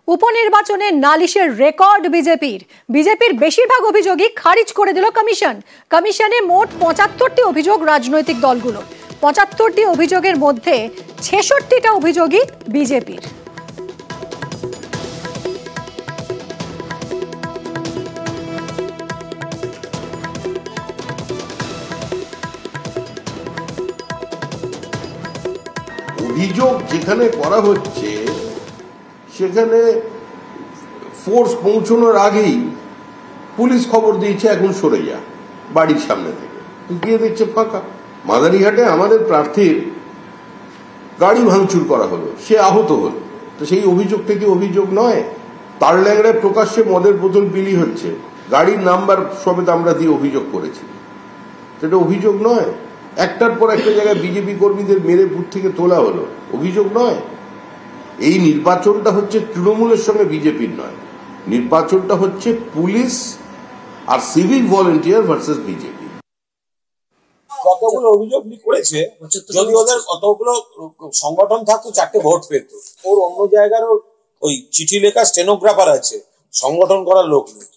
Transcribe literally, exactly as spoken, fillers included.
উপনির্বাচনে নালিশের রেকর্ড বিজেপির বিজেপির বেশিরভাগ অভিযোগই খারিজ করে দিল কমিশন। কমিশনে মোট পঁচাত্তরটি অভিযোগ রাজনৈতিক দলগুলো। পঁচাত্তরটি অভিযোগের মধ্যে ছেষট্টিটা অভিযোগই বিজেপির। অভিযোগ যেখানে করা হচ্ছে সেখানে ফোর্স পৌঁছানোর আগেই পুলিশ খবর দিয়েছে এখন সরে যা বাড়ির সামনে থেকে, গিয়ে দেখছে ফাঁকা। মাদারিঘাটে আমাদের প্রার্থীর গাড়ি ভাঙচুর করা হলো, সে আহত হলো, তো সেই অভিযোগ থেকে অভিযোগ নয়। তারল্যাংড়ায় প্রকাশ্যে মদের বোতল বিলি হচ্ছে, গাড়ির নাম্বার সমেত আমরা দিয়ে অভিযোগ করেছি, সেটা অভিযোগ নয়। একটার পর একটা জায়গায় বিজেপি কর্মীদের মেরে বুথ থেকে তোলা হলো, অভিযোগ নয়। এই নির্বাচনটা হচ্ছে তৃণমূলের সঙ্গে বিজেপির নয়, নির্বাচনটা হচ্ছে পুলিশ আর সিভিক ভলেন্টিয়ার ভার্সেস বিজেপি। কতগুলো অভিযোগ করেছে, যদি ওদের কতগুলো সংগঠন থাকতো চারটে ভোট পেত। ওর অন্য জায়গারও ওই চিঠি লেখা স্টেনোগ্রাফার আছে, সংগঠন করার লোক নেই।